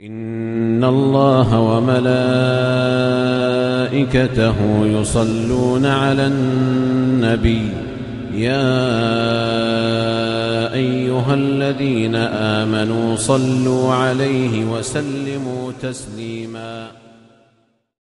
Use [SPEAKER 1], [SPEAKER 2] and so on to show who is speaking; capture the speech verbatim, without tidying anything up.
[SPEAKER 1] إن الله وملائكته يصلون على النبي يا أيها الذين آمنوا صلوا عليه وسلموا تسليما.